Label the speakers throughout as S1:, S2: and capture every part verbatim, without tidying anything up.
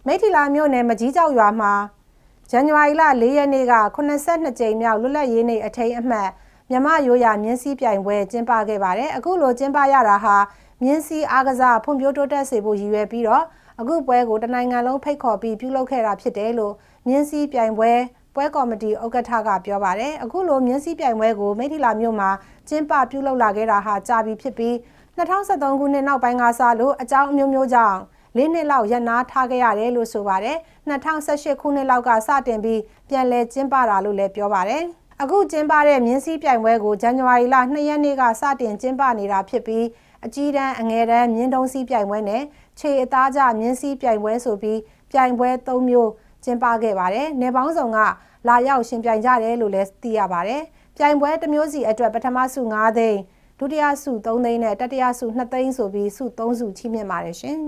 S1: မိထီလာမြို့နယ်မကြီးကျောက်ရွာမှာဇန်နဝါရီလ၄ရက်နေ့ကခုနှစ်ဆယ့်နှစ်ကြိမ်မြောက်လွတ်လပ်ရေးနေ့အထိမ်းအမှတ်မြမရိုးရာမြင်းစည်းပြိုင်ပွဲကျင်းပခဲ့ပါတယ်အခုလိုကျင်းပရတာဟာမြင်းစည်းအားကစားဖွံ့ဖြိုးတိုးတက်စေဖို့ရည်ရွယ်ပြီးတော့အခုပွဲကိုတနိုင်ငံလုံးဖိတ်ခေါ်ပြီးပြုလုပ်ခဲ့တာဖြစ်တယ်လို့မြင်းစည်းပြိုင်ပွဲပွဲကော်မတီဥက္ကဋ္ဌကပြောပါတယ်အခုလိုမြင်းစည်းပြိုင်ပွဲကိုမိထီလာမြို့မှာကျင်းပပြုလုပ်လာခဲ့တာဟာကြာပြီဖြစ်ပြီး၂၀၁၃ခုနှစ်နောက်ပိုင်းကစလို့အကြောင်းအမျိုးမျိုးကြောင့်လေးနှစ်လောက်ရပ်နားထားခဲ့ရတယ်လို့ဆိုပါတယ်၂၀၁၈ခုနှစ်လောက်ကစတင်ပြီးပြန်လည်ကျင်းပတာလို့လည်းပြောပါတယ်အခုကျင်းပတဲ့မြင်းစည်းပြိုင်ပွဲကိုဇန်နဝါရီလ၂ရက်နေ့ကစတင်ကျင်းပနေတာဖြစ်ပြီးအကြီးတန်းအငယ်တန်းမြင်းတုံးစည်းပြိုင်ပွဲနဲ့ခြေအသားကျမြင်းစည်းပြိုင်ပွဲဆိုပြီးပြိုင်ပွဲ၃မျိုးကျင်းပခဲ့ပါတယ်နေပေါင်းစုံကလာရောက်ရှင်ပြိုင်ကြတယ်လို့လည်းသိရပါတယ်ပြိုင်ပွဲတစ်မျိုးစီအတွက်ပထမဆု၅သိန်းဒုတိယဆု၃သိန်းနဲ့တတိယဆု၂သိန်းဆိုပြီးဆု၃ဆုချီးမြှင့်ပါတယ်ရှင်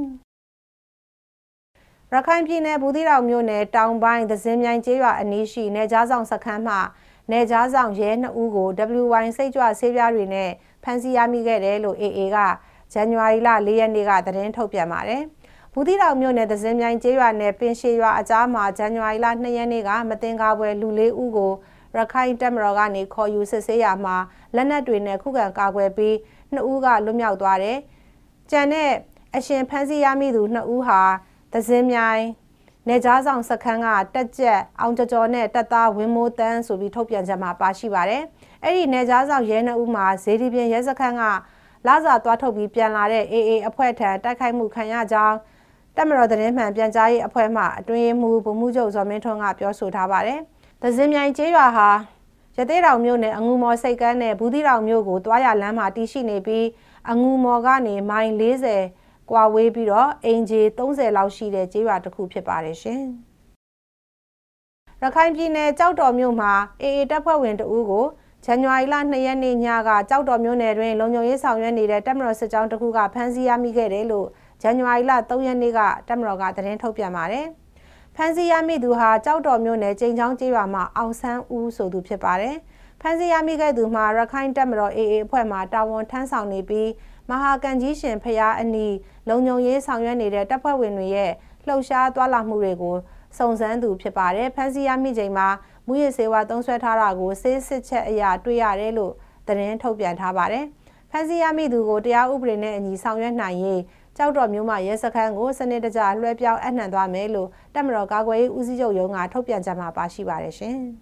S1: ရခိုင်ပြည်နယ်ဘူးသီးတောင်မြို့နယ်တောင်ပိုင်းသဇင်မြိုင်ကျေးရွာအနီးရှိနယ်ကြားဆောင်စခန်းမှနယ်ကြားဆောင်ရဲနှစ်ဦးကို ဒဘလျူ ဝိုင် စိတ်ကြွဆေးပြားတွေနဲ့ဖမ်းဆီးရမိခဲ့တယ်လို့ အေအေ ကဇန်နဝါရီလ၄ရက်နေ့ကသတင်းထုတ်ပြန်ပါတယ်။ဘူးသီးတောင်မြို့နယ်သဇင်မြိုင်ကျေးရွာနယ်ပင်ရှေရွာအကြားမှာဇန်နဝါရီလ၂ရက်နေ့ကမတင်ကားပွဲလူလေးဦးကိုရခိုင်တပ်မတော်ကနေခေါ်ယူစစ်ဆေးရာမှာလက်နက်တွေနဲ့ခုခံကာကွယ်ပြီးနှစ်ဦးကလွတ်မြောက်သွားတယ်။ကျန်တဲ့အရှင်ဖမ်းဆီးရမိသူနှစ်ဦးဟာသဇင်မြိုင်နေကြားဆောင်စခန်းကတက်ကြက်အောင်ကျော်ကျော်နဲ့တက်သားဝင်းမိုးတန်းဆိုပြီးထုတ်ပြန်ချက်မှာပါရှိပါတယ်။အဲ့ဒီနေကြားဆောင်ရဲနှစ်ဦးမှာဇေဒီပြင်ရဲစခန်းကလာစာသွားထုတ်ပြီးပြန်လာတဲ့ အေအေ အဖွဲ့ထံတိုက်ခိုက်မှုခံရကြောင်းတပ်မတော်သတင်းမှန်ပြန်ကြားရေးအဖွဲ့မှအတွင်းမှုဗိုလ်မှူးချုပ်ဇော်မင်းထွန်းကပြောဆိုထားပါတယ်။သဇင်မြိုင်ကျေးရွာဟာရသေးတောင်မြို့နယ်အငူမော်စိတ်ကမ်းနဲ့ဘူးသီးတောင်မြို့ကိုတွားရလမ်းမှာတည်ရှိနေပြီးအငူမော်ကနေမိုင်၄၀ကွာဝေးပြီးတော့အင်ဂျီ၃၀လောက်ရှိတဲ့ကျေးရွာတစ်ခုဖြစ်ပါတယ်ရှင်။ရခိုင်ပြည်နယ်ကြောက်တော်မြို့မှာအေအေတပ်ဖွဲ့ဝင်တအူးကိုဇန်နဝါရီလ၂ရက်နေ့ညကကြောက်တော်မြို့နယ်တွင်လုံခြုံရေးဆောင်ရွက်နေတဲ့တပ်မတော်စစ်ကြောင်းတစ်ခုကဖမ်းဆီးရမိခဲ့တယ်လို့ဇန်နဝါရီလ၃ရက်နေ့ကတပ်မတော်ကသတင်းထုတ်ပြန်ပါတယ်။ဖမ်းဆီးရမိသူဟာကြောက်တော်မြို့နယ်ကျိန်ချောင်းကျေးရွာမှာအောင်ဆန်းဦးဆိုသူဖြစ်ပါတယ်။ဖမ်းဆီးရမိခဲ့သူမှာရခိုင်တပ်မတော်အေအေအဖွဲ့မှတာဝန်ထမ်းဆောင်နေပြီးမဟာကန်ကြီးရှင်ဖျားအနီးလုံခြုံရေးဆောင်ရွက်နေတဲ့တပ်ဖွဲ့ဝင်တွေရဲ့လှုပ်ရှားသွားလာမှုတွေကိုစုံစမ်းသူဖြစ်ပါတယ်။ဖမ်းဆီးရမိချိန်မှာမူရစ်ဆေးဝါးသုံးစွဲထားတာကိုဆေးစစ်ချက်အရာတွေ့ရတယ်လို့သတင်းထုတ်ပြန်ထားပါတယ်။ဖမ်းဆီးရမိသူကိုတရားဥပဒေနဲ့အညီဆောင်ရွက်နိုင်ရေးကြောက်တော်မြို့မှာရဲစခန်းကိုစနစ်တကျလွှဲပြောင်းအနှံသွားမယ်လို့တပ်မတော်ကာကွယ်ရေးဦးစီးချုပ်ရုံးကထုတ်ပြန်ချက်မှာပါရှိပါတယ်ရှင်။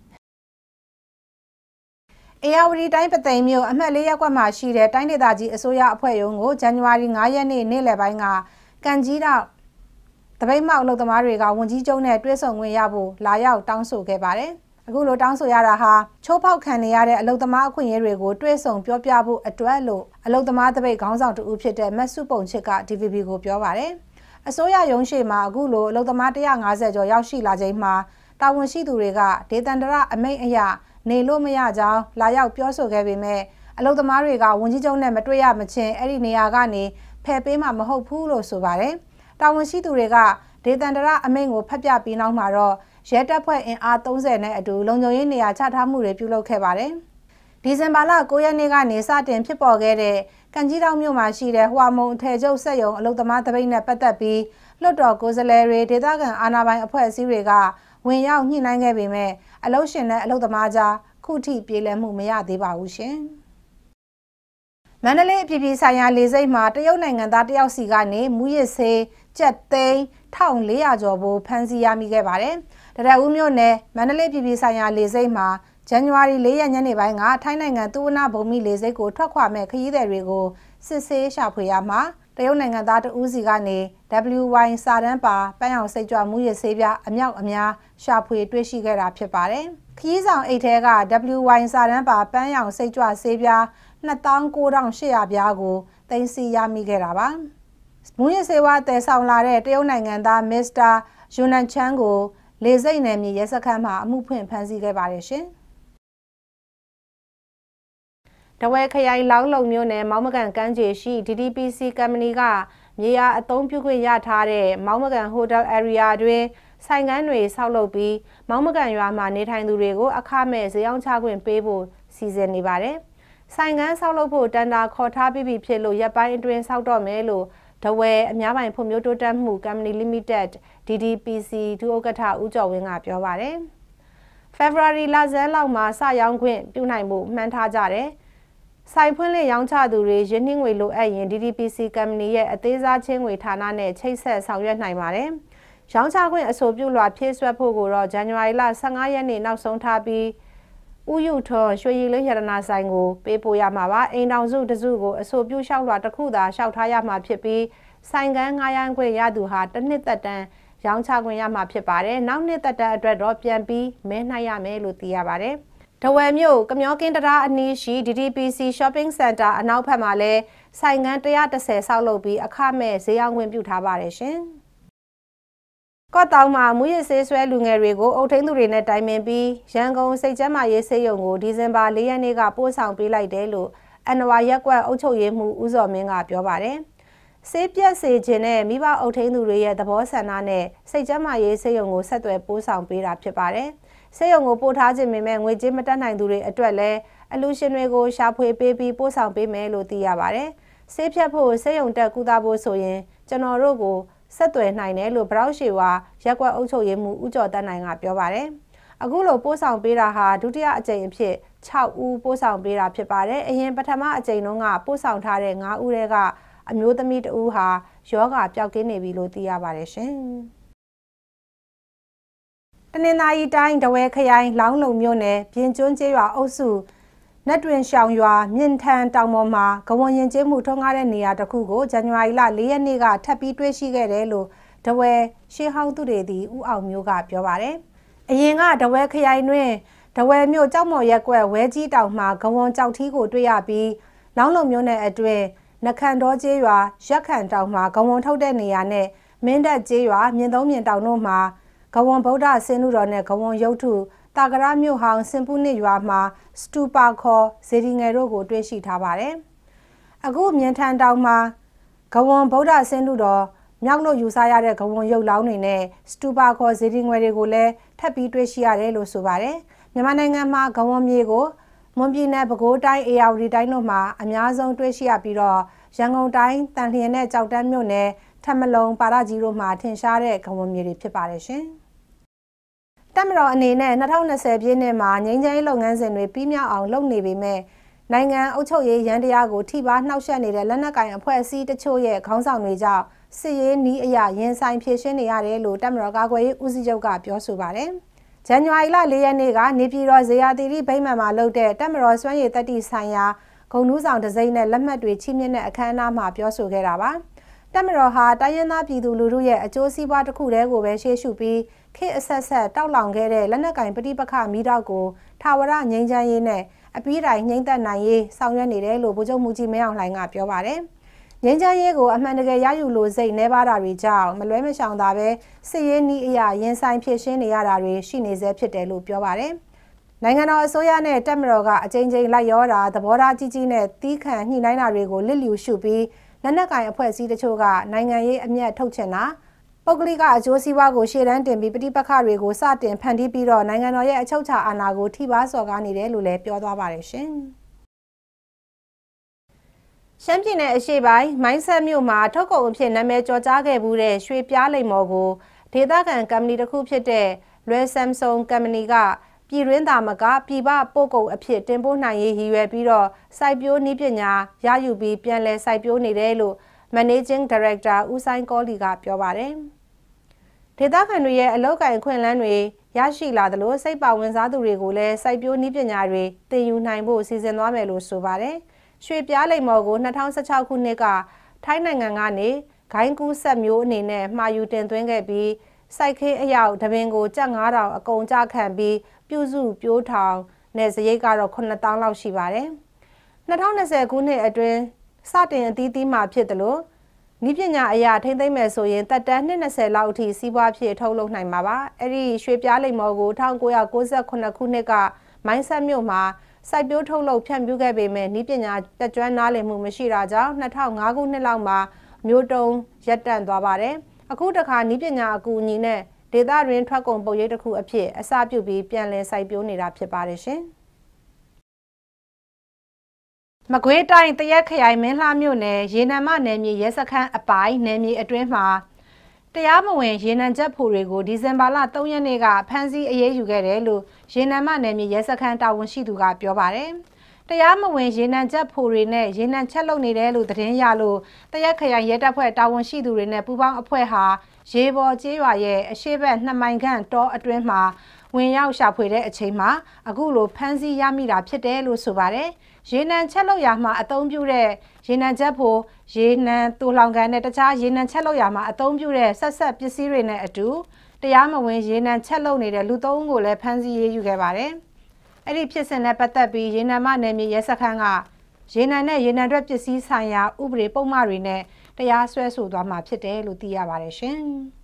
S1: အေရဝတီတိုင်းပသိမ်မြို့အမှတ်၄ရပ်ကွက်မှာရှိတဲ့တိုင်းဒေသကြီးအစိုးရအဖွဲ့ရုံးကိုဇန်နဝါရီ၅ရက်နေ့နေ့လယ်ပိုင်းကကန်ကြီးတောင်တပိတ်မောက်အလုပ်သမားတွေကဝန်ကြီးချုပ်နဲ့တွဲဆုံခွင့်ရဖို့လာရောက်တောင်းဆိုခဲ့ပါတယ်။အခုလိုတောင်းဆိုရတာဟာချိုးဖောက်ခံနေရတဲ့အလုပ်သမားအခွင့်အရေးတွေကိုတွဲဆုံပြောပြဖို့အတွက်လို့အလုပ်သမားတပိတ်ခေါင်းဆောင်တူဖြစ်တဲ့မတ်စုပုံချစ်က ဒီ ဗီ ဘီ ကိုပြောပါတယ်။အစိုးရရုံးရှေ့မှာအခုလိုအလုပ်သမား၁၅၀ကျော်ရောက်ရှိလာချိန်မှာတာဝန်ရှိသူတွေကဒေသန္တရအမိန့်အရနေလို့မရကြောင်းလာရောက်ပြောဆိုခဲ့ပေမဲ့အလုပ်သမားတွေကဝန်ကြီးချုပ်နဲ့မတွေ့ရမချင်းအဲ့ဒီနေရာကနေဖယ်ပေးမှာမဟုတ်ဘူးလို့ဆိုပါတယ်။တာဝန်ရှိသူတွေကဒေသန္တရအမိန့်ကိုဖတ်ပြပြီးနောက်မှာတော့ရဲတပ်ဖွဲ့အင်အား၃၀နဲ့အတူလုံခြုံရေးနေရာချထားမှုတွေပြုလုပ်ခဲ့ပါတယ်။ဒီဇင်ဘာလ၉ရက်နေ့ကနေစတင်ဖြစ်ပေါ်ခဲ့တဲ့ကန်ကြီးတောင်မြို့မှာရှိတဲ့ဟွာမုံအထည်ချုပ်စက်ရုံအလုပ်သမားတပိတ်နဲ့ပတ်သက်ပြီးလွှတ်တော်ကိုယ်စားလှယ်တွေဒေသခံအာဏာပိုင်အဖွဲ့အစည်းတွေကဝင်ရောက်ညှိနှိုင်းခဲ့ပေမဲ့အလုပ်ရှင်နဲ့အလုပ်သမားကြားခုထိပြေလည်မှုမရသေးပါဘူးရှင်။မန္တလေးအပြည်ပြည်ဆိုင်ရာလေဆိပ်မှာတရုတ်နိုင်ငံသားတယောက်စီကနေမူရစ်ဆေးကျပ်သိန်း၁၄၀၀ကျော်ဖို့ဖမ်းဆီးရမိခဲ့ပါတယ်။တရက်ဦးမြို့နယ်မန္တလေးပြည်ပြည်ဆိုင်ရာလေဆိပ်မှာဇန်နဝါရီ၄ရက်ညနေပိုင်းကထိုင်းနိုင်ငံသူဝနာဘုံမီလေဆိပ်ကိုထွက်ခွာမဲ့ခရီးသည်တွေကိုစစ်ဆေးရှာဖွေရမှာတရုတ်နိုင်ငံသားတဦးစီကနေ ဒဘလျူ ဝိုင် စာတန်းပါပန်းရောင်စိတ်ကြွမူရစ်ဆေးပြားအမြောက်အများရှာဖွေတွေ့ရှိခဲ့တာဖြစ်ပါတယ်။ခရီးဆောင်အိတ်ထဲက ဒဘလျူ ဝိုင် စာတန်းပါပန်းရောင်စိတ်ကြွဆေးပြား၂သောင်း၉ထောင်၈ရာပြားကိုသိမ်းဆည်းရမိခဲ့တာပါ။မူရစ်ဆေးဝါးတည်ဆောင်လာတဲ့တရုတ်နိုင်ငံသားမစ္စတာယူနန်ချန်ကိုလေဆိပ်နယ်မြေရဲစခန်းမှာအမှုဖွင့်ဖမ်းဆီးခဲ့ပါတယ်ရှင်။တဝဲခရိုင်လောင်းလုံမြို့နယ်မောင်းမကန်ကမ်းခြေရှိ ဒီ ဒီ ပီ စီ ကုမ္ပဏီကမြေယာအသုံးပြုခွင့်ရထားတဲ့မောင်းမကန်ဟိုတယ် area တွင်ဆိုင်ကန်းတွေဆောက်လုပ်ပြီးမောင်းမကန်ရွာမှာနေထိုင်သူတွေကိုအခမဲ့ဈေးရောင်းချခွင့်ပေးဖို့စီစဉ်နေပါတယ်။ဆိုင်ကန်းဆောက်လုပ်ဖို့တန်တာခေါ်ထားပြီးပြီဖြစ်လို့ရပ်ပိုင်းအတွင်းဆောက်တော့မယ်လို့ဒဝဲအများပိုင်ဖွံ့ဖြိုးတိုးတက်မှု Company Limited ဒီ D D P C ဒုဥက္ကဋ္ဌဦးကျော်ဝင်းကပြောပါတယ်။ ဖေဖော်ဝါရီလဆန်းလောက်မှာစရောင်းခွင့်ပြုနိုင်မှုမှန်းထားကြတယ်။ဆိုင်ဖွင့်လှစ်ရောင်းချသူတွေရင်းနှီးငွေလိုအပ်ရင် D D P C ကုမ္ပဏီရဲ့အသေးစားချင်းငွေဌာနနဲ့ချိတ်ဆက်ဆောင်ရွက်နိုင်ပါတယ်။ရောင်းချခွင့်အဆိုပြုလွှာဖြည့်စွက်ဖို့ကိုတော့ဇန်နဝါရီလဆယ့်ငါရက်နေ့နောက်ဆုံးထားပြီးဥယုထွန်ရွှေရည်လင်းရတနာဆိုင်ကိုပေးပို့ရမှာပါ။အိမ်တော်စုတစုကိုအဆိုပြုလျှောက်လွှာတစ်ခုသာလျှောက်ထားရမှာဖြစ်ပြီးဆိုင်ကန်းငှားရမ်းခွင့်ရသူဟာတစ်နှစ်သက်တမ်းရောင်းချခွင့်ရမှာဖြစ်ပါတယ်။နောက်နှစ်သက်တမ်းအတွက်တော့ပြန်ပြီးမဲနှိုက်ရမယ်လို့သိရပါတယ်။ထားဝယ်မြို့ကမျောကင်းတရားအနီးရှိ D D P C Shopping Center အနောက်ဘက်မှာလည်းဆိုင်ကန်းone hundred tenဆောက်လုပ်ပြီးအခမဲ့ဈေးရောင်းခွင့်ပြုထားပါတယ်ရှင်။ကော့တောင်မှာမူရစ်ဆေးဆွဲလူငယ်တွေကိုအုပ်ထိန်းသူတွေနဲ့တိုင်ပင်ပြီးရန်ကုန်စိတ်ကျန်းမာရေးဆေးရုံကိုဒီဇင်ဘာ၄ရက်နေ့ကပို့ဆောင်ပေးလိုက်တယ်လို့အန်နဝါရက်ကွက်အုပ်ချုပ်ရေးမှူးဦးစော်မင်းကပြောပါတယ်။ဆေးပြက်စေခြင်းနဲ့မိဘအုပ်ထိန်းသူတွေရဲ့သဘောဆန္ဒနဲ့စိတ်ကျန်းမာရေးဆေးရုံကိုဆက်သွယ်ပို့ဆောင်ပေးတာဖြစ်ပါတယ်။ဆေးရုံကိုပို့ထားခြင်းပေမဲ့ငွေကြေးမတတ်နိုင်သူတွေအတွက်လည်းအလူရှင်တွေကိုရှာဖွေပေးပြီးပို့ဆောင်ပေးမယ်လို့သိရပါတယ်။ဆေးဖြတ်ဖို့ဆေးရုံတက်ကုသဖို့ဆိုရင်ကျွန်တော်တို့ကိုဆက်သွယ်နိုင်တယ်လို့ဗရောက်ရှေဝါရက်ကွက်အုပ်ချုပ်ရေးမှူးဦးကျော်တန်းနိုင်ကပြောပါတယ်။အခုလိုပို့ဆောင်ပေးတာဟာဒုတိယအကြိမ်အဖြစ်၆ဦးပို့ဆောင်ပေးတာဖြစ်ပါတယ်။အရင်ပထမအကြိမ်တုန်းကပို့ဆောင်ထားတဲ့၅ဦးထဲကအမျိုးသမီးတဦးဟာယောဂပျောက်ကင်းနေပြီလို့သိရပါတယ်ရှင်။တနင်္သာရီတိုင်းထားဝယ်ခရိုင်လောင်းလုံမြို့နယ်ပြင်ကျွန်းကျေးရွာအုပ်စုနတ်တွင်ရှောင်ရွာမြင့်ထန်တောင်ပေါ်မှာကဝွန်ရင်ကျေးမှုထုံးကားတဲ့နေရာတစ်ခုကိုဇန်နဝါရီလ၄ရက်နေ့ကထပ်ပြီးတွေ့ရှိခဲ့တယ်လို့ထားဝယ်ရှေးဟောင်းသူတွေသည်ဦးအောင်မျိုးကပြောပါတယ်။အရင်ကထားဝယ်ခရိုင်တွင်ထားဝယ်မြို့ကြောက်မော်ရက်ကွက်ဝဲကြီးတောင်မှာကဝွန်ကြောက်ထီးကိုတွေ့ရပြီးလောင်းလုံမြို့နယ်အတွင်းနခန်တော်ကျေးရွာရက်ခန်တောင်မှာကဝွန်ထုတ်တဲ့နေရာနဲ့မင်းတပ်ကျေးရွာမြင်းသုံးမြင်တောင်တို့မှာကဝွန်ဗုဒ္ဓဆင်းနုတော်နဲ့ကဝွန်ရုပ်ထုတာကရမြို့ဟောင်းစင်ပူနစ်ရွာမှာစတူပါခေါ်ဇေဒီငယ်တို့ကိုတွေ့ရှိထားပါတယ်။အခုမြင်းထန်တောင်မှာကဝွန်ဗုဒ္ဓဆင်းနုတော်မြောက်လို့ယူဆရတဲ့ကဝွန်ရုပ်လောင်းတွေနဲ့စတူပါခေါ်ဇေဒီငယ်တွေကိုလည်းထပ်ပြီးတွေ့ရှိရတယ်လို့ဆိုပါတယ်။မြန်မာနိုင်ငံမှာကဝွန်မြေကိုမွန်ပြည်နယ်ပဲခူးတိုင်းအေရဝတီတိုင်းတို့မှာအများဆုံးတွေ့ရှိရပြီးတော့ရန်ကုန်တိုင်းတန်လျင်နဲ့ကြောက်တန်းမြို့နယ်ထမလုံပါရကြီးတို့မှာထင်ရှားတဲ့ကဝွန်မြေတွေဖြစ်ပါတယ်ရှင်။တပ်မတော်အနေနဲ့၂၀၂၀ပြည့်နှစ်မှာငြိမ်းချမ်းရေးလုပ်ငန်းစဉ်တွေပြီးမြောက်အောင်လုပ်နေပေမဲ့နိုင်ငံအုပ်ချုပ်ရေးရန်တရားကိုထိပါနှောက်ယှက်နေတဲ့လက်နက်ကိုင်အဖွဲ့အစည်းတချို့ရဲ့ခေါင်းဆောင်တွေကြောင့်စစ်ရေးနည်းအရရင်ဆိုင်ဖြည့်ရှင်းနေရတယ်လို့တပ်မတော်ကာကွယ်ရေးဦးစီးချုပ်ကပြောဆိုပါတယ်။ဇန်နဝါရီလ၄ရက်နေ့ကနေပြည်တော်ဇေယျာသီရိဗိမာန်မှာလုပ်တဲ့တပ်မတော်စွမ်းရည်တတိဆိုင်ရာဂုဏ်ထူးဆောင်တစိမ့်နဲ့လက်မှတ်တွေချီးမြှင့်တဲ့အခမ်းအနားမှာပြောဆိုခဲ့တာပါ။တပ်မတော်ဟာတိုင်းရင်းသားပြည်သူလူထုရဲ့အကျိုးစီးပွားတစ်ခုတည်းကိုပဲရှေ့ရှုပြီးခေတ်အဆက်ဆက်တောက်လောင်ခဲ့တဲ့လက်နက်ကင်ပဋိပက္ခမီးတောက်ကိုထာဝရငြိမ်းချမ်းရေးနဲ့အပြီးတိုင်ငြိမ်းသက်နိုင်ရေးဆောင်ရွက်နေတယ်လို့ဗိုလ်ချုပ်မှူးကြီးမင်းအောင်လှိုင်ကပြောပါတယ်။ငြိမ်းချမ်းရေးကိုအမှန်တကယ်ရယူလို့စိတ်နှဲပါတာတွေကြောင့်မလွဲမရှောင်သာပဲစစ်ရေးနည်းအရာရင်ဆိုင်ဖြည့်ရှင်းနေရတာတွေရှိနေစေဖြစ်တယ်လို့ပြောပါတယ်။နိုင်ငံတော်အစိုးရနဲ့တပ်မတော်ကအကြိမ်ကြိမ်လိုက်ရောတာသဘောထားကြီးကြီးနဲ့တီးခံညှိနှိုင်းတာတွေကိုလစ်လျူရှုပြီးလက်နက်ကင်အဖွဲ့အစည်းတချို့ကနိုင်ငံရေးအမျက်ထုတ်ချင်တာပုဂ္ဂလိကအကျိုးစီးပွားကိုရှေ့တန်းတင်ပြီးပဋိပက္ခတွေကိုစတင်ဖန်တီးပြီးတော့နိုင်ငံတော်ရဲ့အချုပ်အခြာအာဏာကိုထိပါစော်ကားနေတယ်လို့လည်းပြောသွားပါတယ်ရှင်။ရှမ်းပြည်နယ်အရှေ့ပိုင်းမိုင်းဆက်မြို့မှာထုတ်ကုန်အဖြစ်နာမည်ကျော်ကြားခဲ့မှုတဲ့ရွှေပြားလိမ်မော်ကိုဒေသခံကုမ္ပဏီတစ်ခုဖြစ်တဲ့လွယ်ဆမ်ဆုံကုမ္ပဏီကပြည်တွင်းသားမကပြည်ပပို့ကုန်အဖြစ်တင်ပို့နိုင်ရေးရည်ရွယ်ပြီးတော့စိုက်ပျိုးနည်းပညာရယူပြီးပြန်လည်စိုက်ပျိုးနေတယ်လို့ Managing Director ဦးဆိုင်ကောလီကပြောပါတယ်။ဒေသခံတွေရဲ့အလုပ်ကိုင်ခွင့်လန်းတွေရရှိလာသလိုစိတ်ပါဝင်စားသူတွေကိုလည်းစိုက်ပျိုးနည်းပညာတွေသင်ယူနိုင်ဖို့စီစဉ်သွားမယ်လို့ဆိုပါတယ်။ရွှေပြားလိမ်မော်ကို၂၀၁၆ခုနှစ်ကထိုင်းနိုင်ငံကနေဂိုင်းကူးဆက်မျိုးအနေနဲ့မှာယူတင်သွင်းခဲ့ပြီးစိုက်ခင်းအရောက်တပင်ကိုကျပ်၅ထောင်အကုန်ကျခံပြီးပြုစုပြိုးထောင်နဲ့စရိတ်ကတော့ခုနှစ်သောင်းလောက်ရှိပါတယ်။၂၀၂၀ခုနှစ်အတွင်းစတင်အသီးသီးမှာဖြစ်တယ်လို့နည်းပညာအရာထိမ့်သိမ့်မယ်ဆိုရင်တက်တန်းနှစ်၂၀လောက်အထိစီးပွားဖြစ်ထုတ်လုပ်နိုင်မှာပါ။အဲ့ဒီရွှေပြားလိမ်မော်ကို၁၉၉ခုခုနှစ်ကမိုင်းဆက်မြို့မှာစိုက်ပျိုးထုတ်လုပ်ဖြန့်ဖြူးခဲ့ပေမဲ့နည်းပညာတက်ကျွမ်းနားလည်မှုမရှိတာကြောင့်၂၀၀၅ခုနှစ်လောက်မှာမျိုးတုံးရပ်တန့်သွားပါတယ်။အခုတခါနည်းပညာအကူအညီနဲ့ဒေသတွင်းထွက်ကုန်ပုတ်ရိတ်တစ်ခုအဖြစ်အစပြုပြီးပြန်လည်စိုက်ပျိုးနေတာဖြစ်ပါတယ်ရှင်။မကွေးတိုင်းတရက်ခရိုင်မင်းလှမြို့နယ်ရေနံမနယ်မြေရဲစခန်းအပိုင်နယ်မြေအတွင်းမှာတရားမဝင်ရေနံချက်ဖိုတွေကိုဒီဇင်ဘာလသုံးရက်နေ့ကဖမ်းဆီးအရေးယူခဲ့တယ်လို့ရေနံမနယ်မြေရဲစခန်းတာဝန်ရှိသူကပြောပါတယ်။တရားမဝင်ရေနံချက်ဖိုတွေနဲ့ရေနံချက်လုပ်နေတယ်လို့သတင်းရလို့တရက်ခရိုင်ရဲတပ်ဖွဲ့တာဝန်ရှိသူတွေနဲ့ပူးပေါင်းအဖွဲ့ဟာရေပေါ်ကျေးရွာရဲ့အရှိတ်နှစ်မိုင်ခန့်တောအတွင်းမှာဝင်ရောက်ရှာဖွေတဲ့အချိန်မှာအခုလိုဖမ်းဆီးရမိတာဖြစ်တယ်လို့ဆိုပါတယ်။ရေနံချက်လုပ်ရာမှာအသုံးပြုတဲ့ရေနံချက်ဖိုရေနံတူလောင်ကန်နဲ့တခြားရေနံချက်လုပ်ရာမှာအသုံးပြုတဲ့ဆက်ဆက်ပစ္စည်းတွေနဲ့အတူတရားမဝင်ရေနံချက်လုပ်နေတဲ့လူသုံးဦးကိုလည်းဖမ်းဆီးရေးယူခဲ့ပါတယ်။အဲ့ဒီဖြစ်စဉ်နဲ့ပတ်သက်ပြီးရေနံမနယ်မြေရဲစခန်းကရေနံနဲ့ရေနံထွက်ပစ္စည်းဆိုင်ရာဥပဒေပုံမှန်တွေနဲ့တရားစွဲဆိုသွားမှာဖြစ်တယ်လို့သိရပါတယ်ရှင်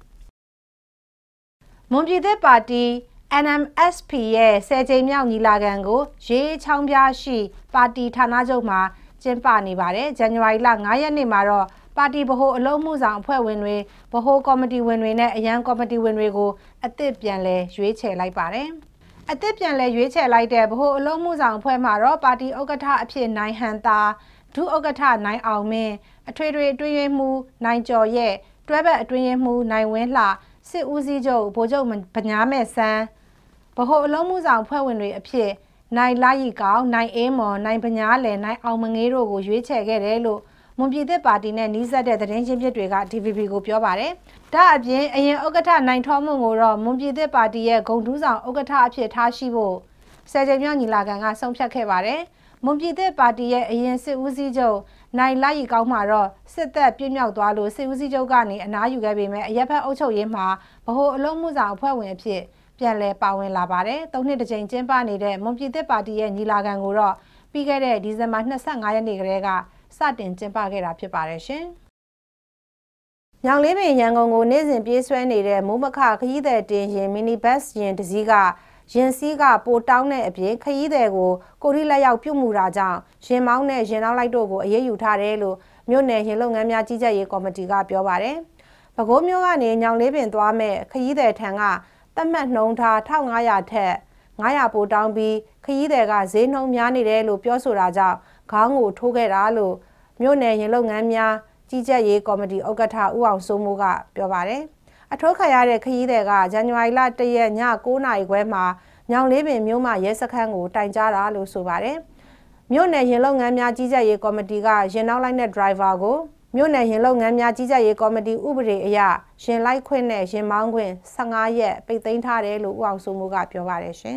S1: ။မွန်ပြည်သစ်ပါတီ N M S P ရဲ့ဆယ်ကြိမ်မြောက်ညီလာခံကိုရေးချောင်းပြားရှိပါတီဌာနချုပ်မှာကျင်းပနေပါတယ်။ဇန်နဝါရီလငါးရက်နေ့မှာတော့ပါတီဗဟိုအလုံးမှုဆောင်အဖွဲ့ဝင်တွေဗဟိုကော်မတီဝင်တွေနဲ့အရန်ကော်မတီဝင်တွေကိုအသစ်ပြန်လည်ရွေးချယ်လိုက်ပါတယ်။အသစ်ပြန်လည်ရွေးချယ်လိုက်တဲ့ဗဟိုအလုံးမှုဆောင်အဖွဲ့မှာတော့ပါတီဥက္ကဋ္ဌအဖြစ်နိုင်ဟန်တာဒုဥက္ကဋ္ဌနိုင်အောင်မင်းအထွေထွေအတွင်းရေးမှူးနိုင်ကျော်ရဲ့တွဲဘက်အတွင်းရေးမှူးနိုင်ဝင်းလှစစ်ဦးစီးချုပ်ဗိုလ်ချုပ်ဗညားမဲ့ဆန်းဗဟိုအလုံးမှုဆောင်ဖွဲ့ဝင်တွေအဖြစ်နိုင်လာရီကောင်နိုင်အေးမော်နိုင်ပညာလယ်နိုင်အောင်မငေးတို့ကိုရွေးချယ်ခဲ့တယ်လို့မွန်ပြည်သစ်ပါတီနဲ့နှီးစပ်တဲ့သတင်းချင်းဖြစ်တွေက D V B ကိုပြောပါတယ်။ဒါအပြင်အရင်ဥက္ကဋ္ဌနိုင်ထောမွန်ကိုတော့မွန်ပြည်သစ်ပါတီရဲ့ဂုဏ်ထူးဆောင်ဥက္ကဋ္ဌအဖြစ်ထားရှိဖို့ဆယ်ကြိမ်မြောက်ညီလာခံကဆုံးဖြတ်ခဲ့ပါတယ်။မွန်ပြည်သစ်ပါတီရဲ့အရင်စစ်ဦးစီးချုပ်နိုင်လာရီကောင်မှာတော့စစ်သက်ပြည့်မြောက်သွားလို့စစ်ဦးစီးချုပ်ကနေအနားယူခဲ့ပေမဲ့အရက်ဖက်အုပ်ချုပ်ရေးမှာဗဟိုအလုံးမှုဆောင်အဖွဲ့ဝင်အဖြစ်ပြန်လည်ပါဝင်လာပါတယ်။သုံးနှစ်တစ်ကြိမ်ကျင်းပနေတဲ့မွန်ပြည်သစ်ပါတီရဲ့ညီလာခံကိုတော့ပြီးခဲ့တဲ့ဒီဇင်ဘာ၂၅ရက်နေ့ကတည်းကစတင်ကျင်းပခဲ့တာဖြစ်ပါတယ်ရှင်။ညောင်လေးပင်ရန်ကုန်ကိုနေ့စဉ်ပြေးဆွဲနေတဲ့မိုးမခခရီးသည်တင်ရင်မီနီဘတ်စ်ရင်တစ်စီးကရင်စီးကပိုတောင်းတဲ့အပြင်ခရီးသည်ကိုကိုရီလက်ရောက်ပြုတ်မှုတာကြောင့်ရင်မောင်းနဲ့ရင်နောက်လိုက်တို့ကိုအရေးယူထားတယ်လို့မြို့နယ်ရင်လုပ်ငန်းများကြီးကြပ်ရေးကော်မတီကပြောပါတယ်။ပဲခူးမြို့ကနေညောင်လေးပင်သွားမဲ့ခရီးသည်ထံကသတ်မှတ်နှုန်းထား၁၅၀၀ထက်၅၀၀ပိုတောင်းပြီးခရီးသည်ကဈေးနှုန်းများနေတယ်လို့ပြောဆိုတာကြောင့်ခေါင်းကိုထိုးခဲ့တာလို့မြို့နယ်ရင်လုပ်ငန်းများကြီးကြပ်ရေးကော်မတီဥက္ကဋ္ဌဦးအောင်စိုးမိုးကပြောပါတယ်။အထိုးခံရတဲ့ခရီးသည်ကဇန်နဝါရီလ၁ရက်ည၉နာရီခွဲမှာညောင်လေးပင်မြို့မှာရဲစခန်းကိုတိုင်ကြားတာလို့ဆိုပါတယ်။မြို့နယ်ရင်လုပ်ငန်းများကြီးကြပ်ရေးကော်မတီကရင်နောက်လိုက်တဲ့ driver ကိုမြို့နယ်ရင်လုပ်ငန်းများကြီးကြပ်ရေးကော်မတီဥပဒေအရရင်လိုက်ခွင့်နဲ့ရင်မောင်းခွင့်၁၅ရက်ပိတ်သိမ်းထားတယ်လို့ဦးအောင်စိုးမိုးကပြောပါတယ်ရှင်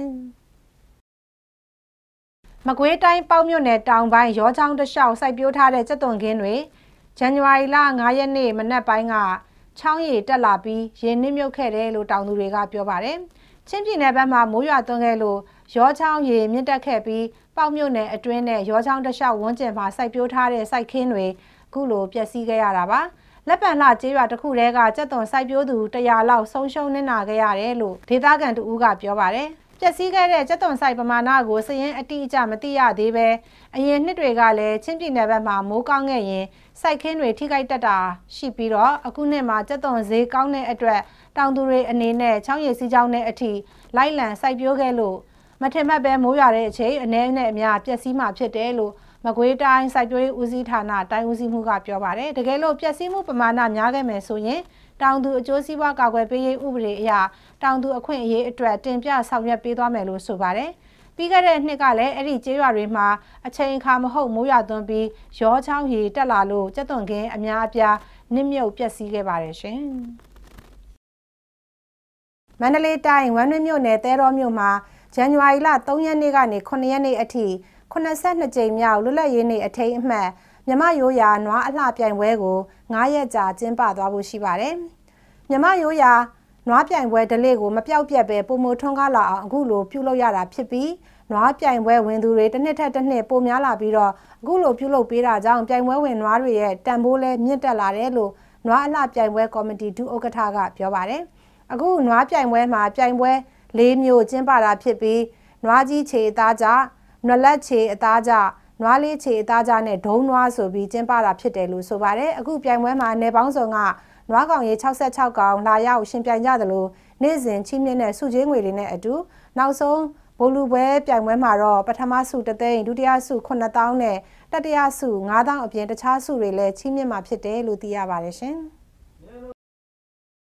S1: ။မကွေးတိုင်းပေါက်မြို့နယ်တောင်ပိုင်းရောချောင်းတလျှောက်စိုက်ပျိုးထားတဲ့ကြက်သွန်ခင်းတွေဇန်နဝါရီလငါးရက်နေ့မနက်ပိုင်းကချောင်းရည်တက်လာပြီးရေနစ်မြုပ်ခဲ့တယ်လို့တောင်သူတွေကပြောပါတယ်။ချင်းပြည်နယ်ဘက်မှာမိုးရွာသွန်းခဲ့လို့ရောချောင်းရေမြင့်တက်ခဲ့ပြီးပေါက်မြို့နယ်အတွင်းနဲ့ရောချောင်းတလျှောက်ဝန်းကျင်မှာစိုက်ပျိုးထားတဲ့စိုက်ခင်းတွေခုလိုပျက်စီးခဲ့ရတာပါလက်ပံလှကျေးရွာတစ်ခုတည်းကကြက်သွန်စိုက်ပျိုးသူတရာလောက်ဆုံးရှုံးနစ်နာခဲ့ရတယ်လို့ဒေသခံတဦးကပြောပါတယ်ပျက်စီးခဲ့တဲ့ကြက်သွန်စိုက်ပမာဏကိုစရင်အတိအကျမသိရသေးပဲအရင်နှစ်တွေကလည်းချင်းပြည်နယ်ဘက်မှာမိုးကောင်းခဲ့ရင်စိုက်ခင်းတွေထိခိုက်တက်တာရှိပြီးတော့အခုနှစ်မှာကြက်သွန်ဈေးကောင်းတဲ့အတွက်တောင်သူတွေအနေနဲ့ချောင်းရည်စီးကြောင်းနဲ့အထိလိုက်လံစိုက်ပျိုးခဲ့လို့မထင်မှတ်ပဲမိုးရွာတဲ့အချိန်အနည်းနဲ့အများပျက်စီးမှာဖြစ်တယ်လို့မကွေးတိုင်းစိုက်ပျိုးရေးဦးစီးဌာနတိုင်းဦးစီးမှုကပြောပါတယ်တကယ်လို့ပျက်စီးမှုပမာဏများခဲ့မယ်ဆိုရင်တောင်သူအကျိုးစီးပွားကာကွယ်ပေးရေးဥပဒေအရတောင်သူအခွင့်အရေးအတွက်တင်ပြဆောင်ရွက်ပေးသွားမယ်လို့ဆိုပါတယ်ပြီးခဲ့တဲ့နှစ်ကလည်းအဲ့ဒီကျေးရွာတွေမှာအချိန်အခါမဟုတ်မိုးရွာသွန်းပြီးရောချောင်းရေတက်လာလို့ကြက်သွန်ခင်းအများအပြားနစ်မြုပ်ပျက်စီးခဲ့ပါတယ်ရှင်မန္တလေးတိုင်းဝမ်းတွင်းမြို့နယ်တဲတော်မြို့မှာဇန်နဝါရီလ၃ရက်နေ့ကနေခုနှစ်ရက်နေ့အထိခုနှစ်နှစ်ကြိမ်မြောက်လွတ်လပ်ရေးနေ့အထိမ်းအမှတ်မြမရိုးရာနွားအလှပြိုင်ပွဲကိုငါးရက်ကြာကျင်းပသွားဖို့ရှိပါတယ်။မြမရိုးရာနွားပြိုင်ပွဲဒလေကိုမပြောက်ပြက်ပဲပုံမထွန်းကားလာအောင်အခုလိုပြုလုပ်ရတာဖြစ်ပြီးနွားပြိုင်ပွဲဝင်သူတွေတစ်နှစ်ထက်တစ်နှစ်ပိုများလာပြီးတော့အခုလိုပြုလုပ်ပေးတာကြောင့်ပြိုင်ပွဲဝင်နွားတွေရဲ့တန်ဖိုးလဲမြင့်တက်လာတယ်လို့နွားအလှပြိုင်ပွဲကော်မတီဒုဥက္ကဋ္ဌကပြောပါတယ်။အခုနွားပြိုင်ပွဲမှာပြိုင်ပွဲလေးမျိုးကျင်းပတာဖြစ်ပြီးနွားကြီးခြေသားကြနွက်လက်ခြေအသားကြနွားလေးခြေအသားကြနဲ့ဒုံနွားဆိုပြီးကျင်းပတာဖြစ်တယ်လို့ဆိုပါတယ်အခုပြိုင်ပွဲမှာနယ်ပေါင်းစုံကနွားကောင်ရေ၆၆ကောင်လာရောက်ရှင်ပြိုင်ကြသလိုနေ့စဉ်ချီးမြှင့်တဲ့စုချင်းငွေတွေနဲ့အတူနောက်ဆုံးဘိုလ်လူပွဲပြိုင်ပွဲမှာတော့ပထမဆုတစ်သိန်းဒုတိယဆုခုနှစ်သောင်းနဲ့တတိယဆုငါးသောင်းအပြင်တခြားဆုတွေလည်းချီးမြှင့်မှာဖြစ်တယ်လို့သိရပါတယ်ရှင်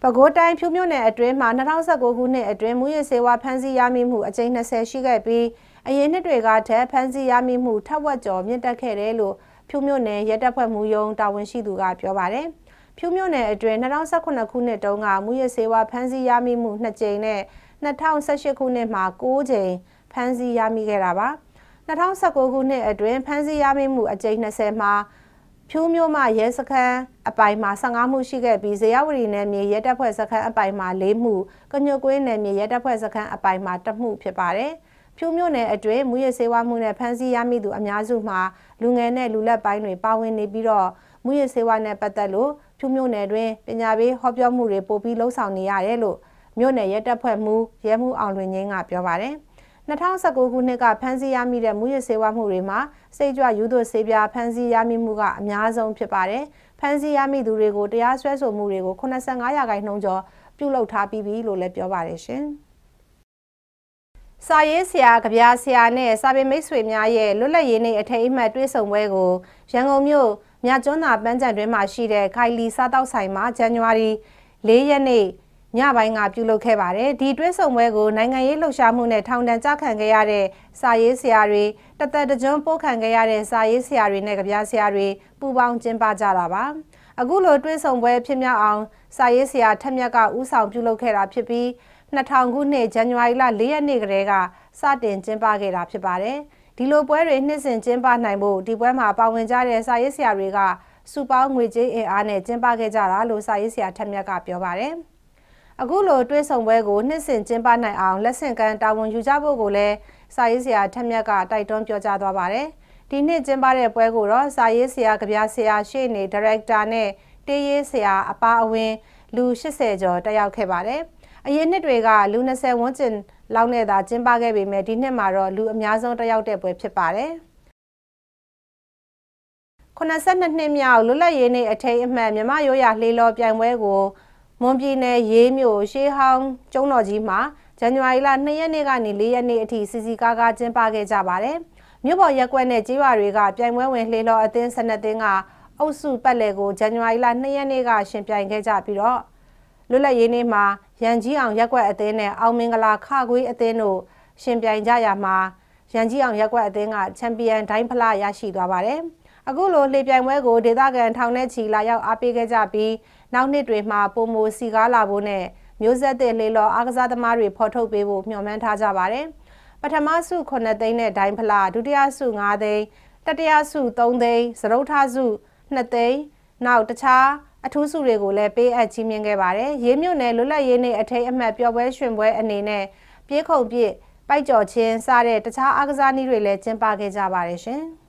S1: ပဲခူးတိုင်းဖြူမြို့နယ်အတွင်းမှာ၂၀၁၉ခုနှစ်အတွင်းမူရစ်ဆေးဝါးဖမ်းဆီးရမိမှုအကြိမ်၂၀ရှိခဲ့ပြီးအရင်နှစ်တွေကထက်ဖမ်းဆီးရမိမှုထပ်ဝက်ကျော်မြင့်တက်ခဲ့တယ်လို့ဖြူမြို့နယ်ရဲတပ်ဖွဲ့မှူးရုံးတာဝန်ရှိသူကပြောပါတယ်။ဖြူမြို့နယ်အတွင်း၂၀၁၇ခုနှစ်တုန်းကမူရစ်ဆေးဝါးဖမ်းဆီးရမိမှုနှစ်ကြိမ်နဲ့၂၀၁၈ခုနှစ်မှာ၉ကြိမ်ဖမ်းဆီးရမိခဲ့တာပါ။၂၀၁၉ခုနှစ်အတွင်းဖမ်းဆီးရမိမှုအကြိမ်၂၀မှာဖြူမြို့မှာရဲစခန်းအပိုင်မှာ၁၅မှုရှိခဲ့ပြီးဇေယဝတီနယ်မြေရဲတပ်ဖွဲ့စခန်းအပိုင်မှာ၄မှုကညွတ်ကွင်းနယ်မြေရဲတပ်ဖွဲ့စခန်းအပိုင်မှာတစ်မှုဖြစ်ပါတယ်။ဖြူမြို့နယ်အတွင်းမူရစ်ဆေးဝါးမှုနဲ့ဖမ်းဆီးရမိသူအများစုမှာလူငယ်နဲ့လူလက်ပိုင်းတွေပါဝင်နေပြီးတော့မူရစ်ဆေးဝါးနဲ့ပတ်သက်လို့ဖြူမြို့နယ်တွင်ပညာပေးဟောပြောမှုတွေပို့ပြီးလှုံ့ဆော်နေရတယ်လို့မြို့နယ်ရဲတပ်ဖွဲ့မှူးရဲမှူးအောင်လွင်ငင်းကပြောပါတယ်။၂၀၁၉ခုနှစ်ကဖမ်းဆီးရမိတဲ့မူရစ်ဆေးဝါးမှုတွေမှာစိတ်ကြွယူသွဆေးပြားဖမ်းဆီးရမိမှုကအများဆုံးဖြစ်ပါတယ်။ဖမ်းဆီးရမိသူတွေကိုတရားစွဲဆိုမှုတွေကို၈၅ရာခိုင်နှုန်းကျော်ပြုလုပ်ထားပြီးပြီလို့လည်းပြောပါတယ်ရှင်။စာရေးဆရာ၊ကဗျာဆရာနဲ့စာပေမိတ်ဆွေများရဲ့လွတ်လပ်ရေးနေ့အထိမ်းအမှတ်တွေ့ဆုံပွဲကိုရန်ကုန်မြို့မြကျွန်းသာပန်းခြံတွင်မှာရှိတဲ့ခိုင်လီစားတောက်ဆိုင်မှာဇန်နဝါရီ၄ရက်နေ့ညပိုင်းကပြုလုပ်ခဲ့ပါတယ်။ဒီတွဲဆုံပွဲကိုနိုင်ငံရေးလှုပ်ရှားမှုနဲ့ထောင်ဒဏ်ကျခံခဲ့ရတဲ့စာရေးဆရာတွေတသက်တကြွပို့ခံခဲ့ရတဲ့စာရေးဆရာတွေနဲ့ကဗျာဆရာတွေပူးပေါင်းကျင်းပကြတာပါ။အခုလိုတွဲဆုံပွဲဖြစ်မြောက်အောင်စာရေးဆရာထက်မြက်ကဦးဆောင်ပြုလုပ်ခဲ့တာဖြစ်ပြီး၂၀၀၀ခုနှစ်ဇန်နဝါရီလ၄ရက်နေ့ကတည်းကစတင်ကျင်းပခဲ့တာဖြစ်ပါတယ်။ဒီလိုပွဲတွေနှစ်စဉ်ကျင်းပနိုင်ဖို့ဒီပွဲမှာပါဝင်ကြတဲ့စာရေးဆရာတွေကစုပေါင်းငွေကြေးအင်အားနဲ့ကျင်းပခဲ့ကြတာလို့စာရေးဆရာထက်မြက်ကပြောပါတယ်။အခုလိုတွဲဆုံပွဲကိုနှစ်စဉ်ကျင်းပနိုင်အောင်လက်ဆင့်ကမ်းတာဝန်ယူကြဖို့ကိုလည်းစာရေးဆရာထက်မြက်ကတိုက်တွန်းပြောကြားသွားပါတယ်။ဒီနှစ်ကျင်းပတဲ့ပွဲကိုတော့စာရေးဆရာ၊ကဗျာဆရာ၊ရှေ့နေဒါရိုက်တာနဲ့တေးရေးဆရာအပါအဝင်လူ၈၀ကျော်တက်ရောက်ခဲ့ပါတယ်။အရင်နှစ်တွေကလူ၂၀ဝန်းကျင်လောက်နဲ့သာကျင်းပခဲ့ပေမဲ့ဒီနှစ်မှာတော့လူအများဆုံးတက်ရောက်တဲ့ပွဲဖြစ်ပါတယ်။၈၂နှစ်မြောက်လွတ်လပ်ရေးနေ့အထိမ်းအမှတ်မြမရိုးရာလှေလော်ပြိုင်ပွဲကိုမွန်ပြည်နယ်ရေးမြို့ရှေးဟောင်းကျုံးတော်ကြီးမှာဇန်နဝါရီလ၂ရက်နေ့ကနေ၄ရက်နေ့အထိစီစီကားကားကျင်းပခဲ့ကြပါတယ်။မြို့ပေါ်ရက်ကွက်နဲ့ကြေးရွာတွေကပြိုင်ပွဲဝင်လှေလော်အသင်း၁၂သင်းကအုပ်စုပတ်လည်ကိုဇန်နဝါရီလ၂ရက်နေ့ကရှင်ပြိုင်ခဲ့ကြပြီးတော့လွတ်လပ်ရေးနေ့မှာရန်ကြီးအောင်ရက်ကွက်အသင်းနဲ့အောင်မင်္ဂလာခခွေးအသင်းတို့ရှင်ပြိုင်ကြရမှာရန်ကြီးအောင်ရက်ကွက်အသင်းကချန်ပီယံဒိုင်းဖလားရရှိသွားပါတယ်။အခုလိုလှေပြိုင်ပွဲကိုဒေသခံထောင်နဲ့ချီလာရောက်အားပေးခဲ့ကြပြီးနောက်နှစ်တွေမှာပုံမိုစီကားလာဖို့နဲ့မျိုးဆက်သစ်လှေလော်အားကစားသမားတွေဖော်ထုတ်ပေးဖို့မျှော်မှန်းထားကြပါတယ်။ပထမဆုခုနှစ်သိန်းနဲ့ဒိုင်းဖလားဒုတိယဆု၅သိန်းတတိယဆု၃သိန်းစတုတ္ထဆု၂သိန်းနောက်တခြားအထူးဆုတွေကိုလည်းပေးအပ်ချီးမြှင့်ခဲ့ပါတယ်။ရေးမြို့နယ်လွတ်လပ်ရေးနေ့အထိမ်းအမှတ်ပျော်ပွဲရွှင်ပွဲအနေနဲ့ပြေးခုံပြစ်ပိုက်ကြော်ချင်းစတဲ့တခြားအားကစားနည်းတွေလည်းကျင်းပခဲ့ကြပါတယ်ရှင်။